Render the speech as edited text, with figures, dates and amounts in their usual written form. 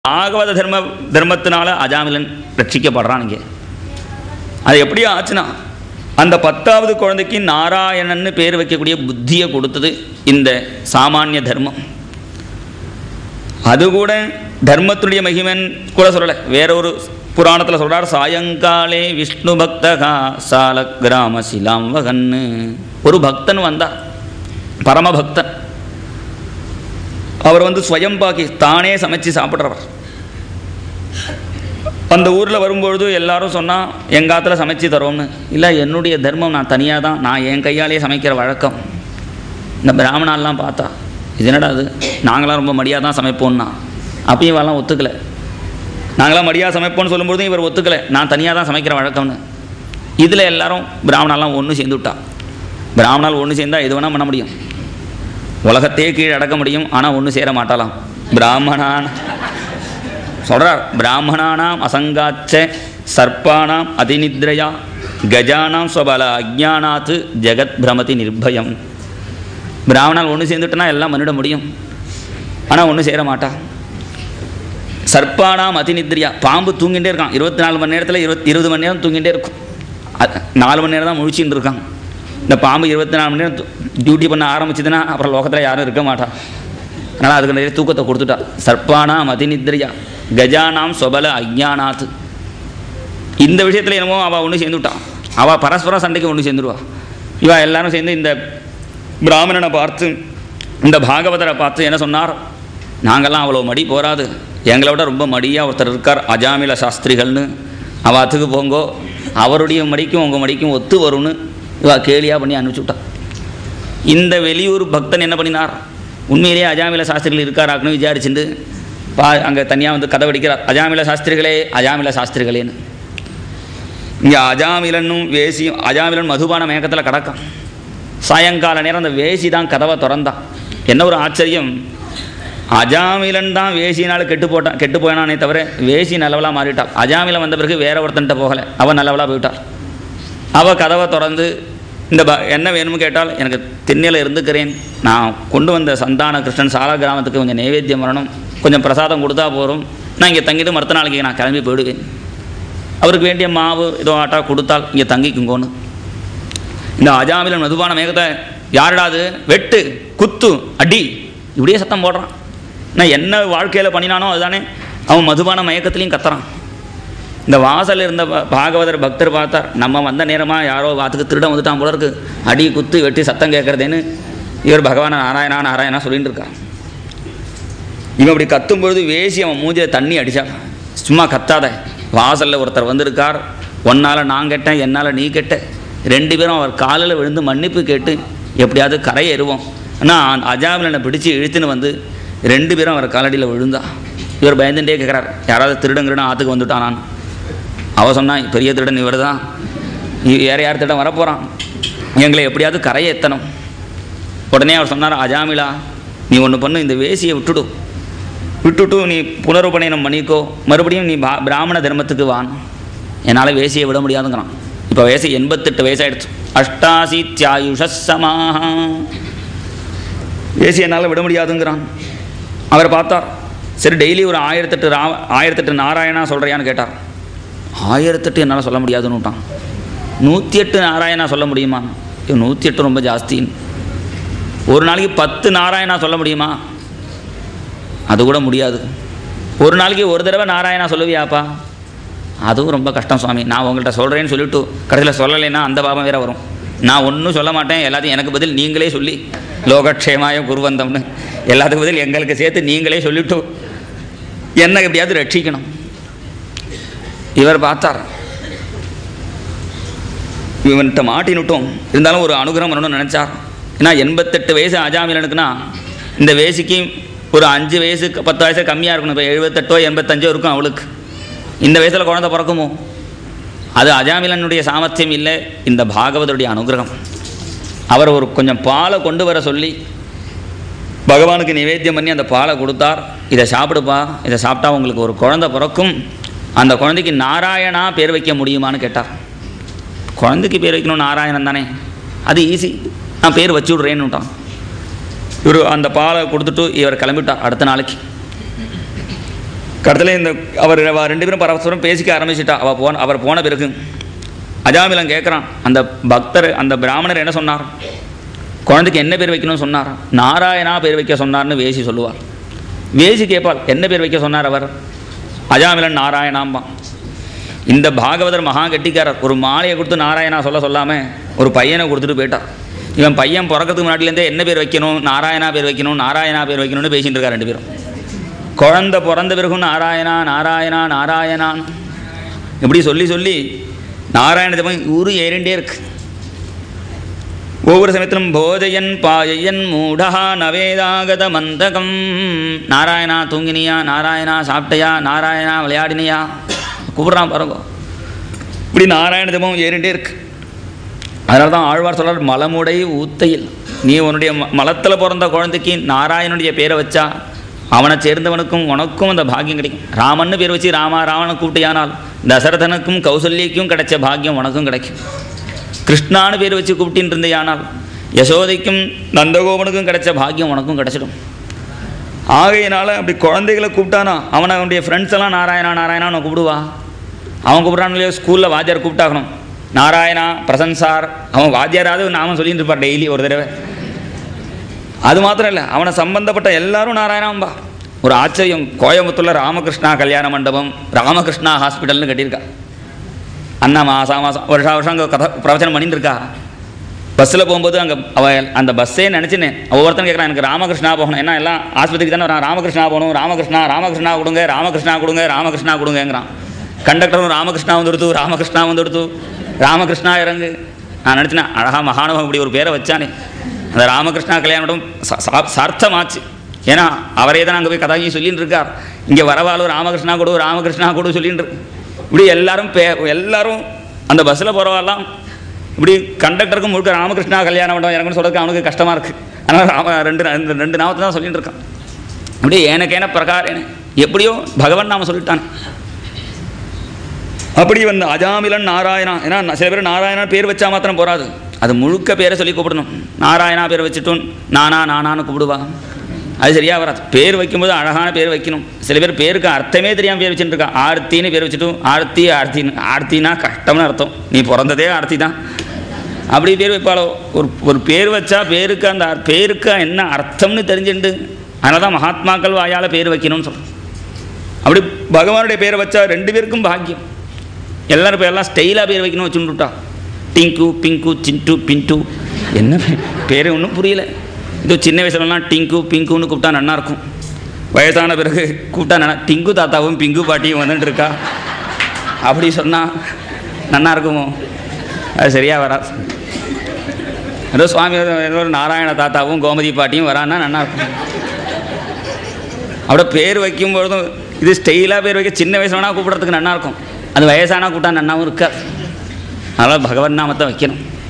பாகவத தர்மத்தினால அஜாமிலன் ரட்சிக்கப்படுறான். இங்கே அது எப்படி ஆச்சுன்னா, அந்த 10வது குழந்தைக்கு நாராயணன்னு பேர் வைக்கக்கூடிய புத்தியை கொடுத்தது இந்த சாமானிய தர்மம். அது கூட தர்மத்துடைய மகிமன் கூட சொல்லலை, வேற ஒரு புராணத்தில் சொல்கிறார். சாயங்காலே விஷ்ணு பக்தகா சால கிராம சிலாம் வகன்னு ஒரு பக்தன் வந்தார், பரமபக்தன். அவர் ஸ்வயம்பாக்கி தானே சமைச்சு சாப்பிட்றவர். அந்த ஊரில் வரும்பொழுது எல்லாரும் சொன்னால் எங்காத்தில் சமைச்சு தரோம்னு. இல்லை, என்னுடைய தர்மம், நான் தனியாக தான், நான் என் கையாலேயே சமைக்கிற வழக்கம். இந்த பிராமணாலாம் பார்த்தா இது என்னடா அது, நாங்களாம் ரொம்ப மடியாக தான் சமைப்போம்னா. அப்பயும் இவெல்லாம் ஒத்துக்கலை. நாங்களாம் மடியாக சமைப்போம்னு சொல்லும்போது இவர் ஒத்துக்கலை, நான் தனியாக தான் சமைக்கிற வழக்கம்னு. இதில் எல்லாரும் பிராமணாலாம் ஒன்று சேர்ந்து விட்டா. பிராமணால் ஒன்று சேர்ந்தால் எது வேணால் பண்ண முடியும், உலகத்தையே கீழே அடக்க முடியும். ஆனால் ஒன்று சேர மாட்டாலாம். பிராமணான் சொல்கிறார், பிராமணானாம் அசங்காச்ச சர்ப்பானாம் அதிநித்ரையா கஜானாம் ஸ்வபல அஜ்ஞானாத்து ஜெகத் பிரமதி நிர்பயம். பிராமணால் ஒன்று சேர்ந்துட்டுனா எல்லாம் பண்ணிட முடியும், ஆனால் ஒன்று சேர மாட்டா. சர்ப்பானாம் அதிநித்ரியா, பாம்பு தூங்கிட்டே இருக்கான் 24 மணி நேரத்தில் 20 மணி நேரம் தூங்கிட்டே இருக்கும். 4 மணி நேரம் தான் முழிச்சின்னு இருக்கான். இந்த பாம்பு 24 மணி நேரம் டியூட்டி பண்ண ஆரம்பிச்சதுன்னா அப்புறம் லோகத்தில் யாரும் இருக்க மாட்டா. அதனால் அதுக்கு நிறைய தூக்கத்தை கொடுத்துட்டா. சர்ப்பானாம் அதிநித்ரியா கஜானாம் ஸ்வபல அஜ்ஞானாத். இந்த விஷயத்தில் என்னமோ அவள் ஒன்று சேர்ந்துவிட்டான். அவள் பரஸ்பரம் சண்டைக்கு ஒன்று சேர்ந்துருவா. இவா எல்லாரும் சேர்ந்து இந்த பிராமணனை பார்த்து, இந்த பாகவதரை பார்த்து என்ன சொன்னார், நாங்கள்லாம் அவ்வளோ மடி போராது, எங்களை விட ரொம்ப மடியாக ஒருத்தர் இருக்கார் அஜாமில சாஸ்திரிகள்னு, அவாத்துக்கு போங்கோ, அவருடைய மடிக்கும் உங்கள் மடிக்கும் ஒத்து வரும்னு இவா கேலியாக பண்ணி அனுப்பிச்சி விட்டான். இந்த வெளியூர் பக்தன் என்ன பண்ணினார், உண்மையிலேயே அஜாமில சாஸ்திரிகள் இருக்காராக்குன்னு விசாரிச்சுட்டு அங்கே தனியாக கதை வெடிக்கிறார். அஜாமில சாஸ்திரிகளே, அஜாமில சாஸ்திரிகளேன்னு. இங்கே அஜாமிலனும் வேசியும், அஜாமிலன் மதுபான மயக்கத்தில் கிடக்கான். சாயங்கால நேரம் அந்த வேசி தான் கதவை திறந்தான். என்ன ஒரு ஆச்சரியம், அஜாமிலன் தான் வேசினால் கெட்டு போயினானே தவிர வேசி நல்லவளாக மாறிட்டாள். அஜாமிலன் வந்த பிறகு வேற ஒருத்தன்ட்ட போகலை, அவன் நல்லவளாக போயிட்டாள். அவள் கதவை திறந்து இந்த என்ன வேணும்னு கேட்டால், எனக்கு திண்ணையில் இருந்துக்கிறேன், நான் கொண்டு வந்த சந்தான கிருஷ்ணன் சாலா கிராமத்துக்கு கொஞ்சம் நைவேத்தியம் வரணும், கொஞ்சம் பிரசாதம் கொடுத்தா போகிறோம், நான் இங்கே தங்கிட்டு மறுத்த நாளைக்கு நான் கிளம்பி போயிடுவேன். அவருக்கு வேண்டிய மாவு ஏதோ ஆட்டா கொடுத்தால் இங்கே தங்கிக்குங்கோன்னு. இந்த அஜாமிலன் மதுபான மேகத்தை யாருடாது, வெட்டு குத்து அடி இப்படியே சத்தம் போடுறான். நான் என்ன வாழ்க்கையில் பண்ணினானோ அதுதானே அவன் மதுபான மயக்கத்துலேயும் கத்துறான். இந்த வாசலில் இருந்த பாகவதர் பக்தர் பார்த்தார், நம்ம வந்த நேரமாக யாரோ வாத்துக்கு திருட வந்துட்டான் போல இருக்கு, அடி குத்து வெட்டி சத்தம் கேட்குறதேன்னு இவர் பகவான நாராயணா நாராயணா சொல்லிட்டு இருக்கான். இவன் அப்படி கத்தும் பொழுது வேசி அவன் மூஞ்சில் தண்ணி அடித்தான். சும்மா கத்தாத, வாசலில் ஒருத்தர் வந்திருக்கார், ஒன்னால் நான் கெட்டேன், என்னால் நீ கெட்ட, 2 பேரும் அவர் காலில் விழுந்து மன்னிப்பு கேட்டு எப்படியாவது கரையேறுவோம். ஆனால் அஜாமிலனை பிடிச்சி இழுத்துன்னு 2 பேரும் அவர் காலடியில் விழுந்தா. இவர் பயந்துட்டே கேட்குறார், யாராவது திருடங்கிறனா ஆற்றுக்கு வந்துட்டானான். அவள் சொன்னான், பெரிய திருடன் இவர் தான், வேறு யார் திருடன் வரப்போகிறான், எங்களை எப்படியாவது கரையேற்றணும். உடனே அவர் சொன்னார், அஜாமிலா நீ ஒன்று பண்ணு, இந்த வேசியை விட்டுட்டு நீ புனருபநயனம் பண்ணிக்கோ, மறுபடியும் நீ பிராமண தர்மத்துக்கு வான், என்னால் வேசியை விட முடியாதுங்கிறான். இப்போ வயசு 88 வயசாகிடுச்சு. அஷ்டாசீத்யாயுஷமாஹ, வேசி என்னால் விட முடியாதுங்கிறான். அவரை பார்த்தார், சரி டெய்லி ஒரு 1008 நாராயணா சொல்கிறியான்னு கேட்டார். 1008 என்னால் சொல்ல முடியாதுன்னு விட்டான். 108 நாராயணா சொல்ல முடியுமா? 108 ரொம்ப ஜாஸ்தின்னு. ஒரு நாளைக்கு 10 நாராயணா சொல்ல முடியுமா? அது கூட முடியாது. ஒரு நாளைக்கு ஒரு தடவை நாராயணா சொல்லுவியாப்பா? அதுவும் ரொம்ப கஷ்டம் சுவாமி. நான் உங்கள்கிட்ட சொல்கிறேன்னு சொல்லிவிட்டு கடைசியில் சொல்லலைன்னா அந்த பாபம் வேறு வரும். நான் ஒன்றும் சொல்ல மாட்டேன், எல்லாத்தையும் எனக்கு பதில் நீங்களே சொல்லி லோகக்ஷேமாய குருவந்தம்னு எல்லாத்துக்கு பதில் எங்களுக்கு சேர்த்து நீங்களே சொல்லிவிட்டு என்ன எப்படியாவது ரட்சிக்கணும். இவர் பார்த்தார், இவன்கிட்ட மாட்டினுட்டோம், இருந்தாலும் ஒரு அனுகிரகம் பண்ணணும்னு நினச்சார். ஏன்னா 88 வயசு அஜாமிலனுக்குன்னா இந்த வேசிக்கு ஒரு 5 வயசு 10 வயசு கம்மியாக இருக்கணும். இப்போ 78 85 இருக்கும் அவளுக்கு. இந்த வயசில் குழந்தை பிறக்குமோ? அது அஜாமிலனுடைய சாமர்த்தியம் இல்லை, இந்த பாகவதருடைய அனுகிரகம். அவர் ஒரு கொஞ்சம் பாலை கொண்டு வர சொல்லி பகவானுக்கு நிவேத்தியம் பண்ணி அந்த பாலை கொடுத்தார். இதை சாப்பிடுப்பா, இதை சாப்பிட்டா உங்களுக்கு ஒரு குழந்தை பிறக்கும், அந்த குழந்தைக்கு நாராயணா பேர் வைக்க முடியுமான்னு கேட்டார். குழந்தைக்கு பேர் வைக்கணும் நாராயணன் தானே, அது ஈஸி, நான் பேர் வச்சு விட்றேன்னு விட்டான். இவர் அந்த பாலை கொடுத்துட்டு இவர் கிளம்பிட்டார். அடுத்த நாளைக்கு கடத்தில் இந்த அவர் 2 பேரும் பரஸ்பரம் பேசிக்க ஆரம்பிச்சிட்டா. அவர் போன பிறகு அஜாமிலன் கேட்குறான், அந்த பக்தர் அந்த பிராமணர் என்ன சொன்னார், குழந்தைக்கு என்ன பேர் வைக்கணும்னு சொன்னார்? நாராயணா பேர் வைக்க சொன்னார்னு வேசி சொல்லுவார். வேசி கேட்பாள், என்ன பேர் வைக்க சொன்னார் அவர்? அஜாமிலன் நாராயணாம்பான். இந்த பாகவதர் மகா கெட்டிக்காரர். ஒரு மாலையை கொடுத்து நாராயணா சொல்லாமல் ஒரு பையனை கொடுத்துட்டு போயிட்டார். இவன் பையன் பிறக்கிறதுக்கு முன்னாடிலேருந்தே என்ன பேர் வைக்கணும், நாராயணா பேர் வைக்கணும், நாராயணா பேர் வைக்கணும்னு பேசிகிட்டு இருக்கார் 2 பேரும். குழந்தை பிறந்த பிறகும் நாராயணா நாராயணா நாராயணான் இப்படி சொல்லி நாராயண ஜபம் ஊரு ஏறிண்டே இருக்கு. ஒவ்வொரு சமயத்திலும் போஜயன் பாயன் மூடா நவேதாகத மந்தகம், நாராயணா தூங்கினியா, நாராயணா சாப்பிட்டையா, நாராயணா விளையாடினியா, கூப்பிட்றான் பாருங்க. இப்படி நாராயண ஜபம் ஏறிண்டே இருக்கு. அதனால தான் ஆழ்வார் சொல்கிறார், மலமுடை ஊத்தையில் நீ உன்னுடைய மலத்தில் பிறந்த குழந்தைக்கு நாராயணனுடைய பேரை வச்சா அவனை சேர்ந்தவனுக்கும் உனக்கும் அந்த பாக்கியம் கிடைக்கும். ராமன்னு பேர் வச்சு ராவணனை கூப்பிட்டியானால் தசரதனுக்கும் கௌசல்யக்கும் கிடைச்ச பாக்கியம் உனக்கும் கிடைக்கும். கிருஷ்ணான்னு பேர் வச்சு கூப்பிட்டின்னு இருந்தையானால் யசோதைக்கும் நந்தகோபனுக்கும் கிடைச்ச பாக்கியம் உனக்கும் கிடைச்சிடும். ஆகையினால அப்படி குழந்தைகளை கூப்பிட்டானா அவனுடைய ஃப்ரெண்ட்ஸ் எல்லாம் நாராயணா நாராயணான்னு கூப்பிடுவா. அவன் கூப்பிட்றான் இல்லையோ, ஸ்கூலில் வாத்தியார் கூப்பிட்டாகணும், நாராயணா பிரசன்சார். அவன் வாத்தியாராவது நாம சொல்லிட்டு இருப்பார் டெய்லி ஒரு தடவை. அது மாத்திரம் இல்லை, அவனை சம்பந்தப்பட்ட எல்லாரும் நாராயணாம்பா. ஒரு ஆச்சரியம், கோயம்புத்தூரில் ராமகிருஷ்ணா கல்யாண மண்டபம், ராமகிருஷ்ணா ஹாஸ்பிட்டல்னு கட்டியிருக்கா. அண்ணா மாதம் வருஷம் அங்கே பிரவச்சனம் பண்ணிட்டு இருக்கா. பஸ்ஸில் போகும்போது அங்கே அந்த பஸ்ஸே நினச்சினேன். ஒவ்வொருத்தரும் கேட்குறான், எனக்கு ராமகிருஷ்ணா போகணும், ஏன்னா எல்லாம் ஆஸ்பத்திரிக்கு தானே வரான், ராமகிருஷ்ணா போகணும், ராமகிருஷ்ணா கொடுங்க, ராமகிருஷ்ணா கொடுங்கிறான். கண்டக்டரும் ராமகிருஷ்ணா வந்துடுத்து ராமகிருஷ்ணா இறங்கு. நான் நினச்சினேன், அழகாக மகானுபவம் இப்படி ஒரு பேரை வச்சானே. அந்த ராமகிருஷ்ணா கல்யாணம் சார்த்தமாச்சு. ஏன்னா அவரே தான் அங்கே போய் கதாகியும் சொல்லின்னு இருக்கார். இங்கே வரவாலும் ராமகிருஷ்ணா கொடு சொல்லின்னு இருக்கு. இப்படி எல்லாரும் அந்த பஸ்ஸில் போகிறவாலாம் இப்படி கண்டக்டருக்கும் முழுக்க ராமகிருஷ்ணா கல்யாண மண்டபம் இறங்குன்னு சொல்கிறதுக்கு அவனுக்கு கஷ்டமாக இருக்குது. அதனால் ரெண்டு நாமத்தை தான் சொல்லிட்டு இருக்கான். இப்படி ஏனக்கேன பிரகாரேன எப்படியோ பகவான் நாம சொல்லிட்டான். அப்படி வந்து அஜாமிலன் நாராயணா. ஏன்னா சில பேர் நாராயணா பேர் வச்சா மாத்திரம் போகாது, அது முழுக்க பேரை சொல்லி கூப்பிடணும். நாராயணா பேர் வச்சுட்டும் நானான்னு கூப்பிடுவா, அது சரியாக வராது. பேர் வைக்கும்போது அழகான பேர் வைக்கணும். சில பேர் பேருக்கு அர்த்தமே தெரியாமல் பேர் வச்சுட்டு இருக்கா. ஆர்த்தின்னு பேர் வச்சுட்டும் ஆர்த்தினா கஷ்டம்னு அர்த்தம், நீ பிறந்ததே ஆர்த்தி தான். அப்படி பேர் வைப்பாளோ. ஒரு பேர் வச்சா பேருக்கு அந்த பேருக்கு என்ன அர்த்தம்னு தெரிஞ்சுண்டு, அதனால தான் மகாத்மாக்கள் வாயால் பேர் வைக்கணும்னு சொல்கிறோம். அப்படி பகவானுடைய பேரை வச்சா 2 பேருக்கும் பாக்கியம். எல்லாரும் பேரெல்லாம் ஸ்டைலாக பேர் வைக்கணும் வச்சுட்டுட்டா. டிங்கு பிங்கு சிண்டு பிண்டு என்ன பேர் ஒன்றும் புரியல. இதோ சின்ன வயசுலலாம் டிங்கு பிங்குன்னு கூப்பிட்டா நல்லாயிருக்கும். வயசான பிறகு கூப்பிட்டா டிங்கு தாத்தாவும் பிங்கு பாட்டியும் வந்துட்டு இருக்கா அப்படி சொன்னால் நல்லா இருக்குமோ? அது சரியாக வராது. ஏதோ சுவாமி ஏதோ நாராயண தாத்தாவும் கோமதி பாட்டியும் வரான்னா நல்லாயிருக்கும். அப்படியே பேர் வைக்கும்பொழுதும் இது ஸ்டைலாக பேர் வைக்க சின்ன வயசுலனா கூப்பிட்றதுக்கு நல்லாயிருக்கும். அது வயசானா கூப்பிட்டா நன்னாவும் இருக்காது. அதனால் பகவன் நாமத்தை வைக்கணும்.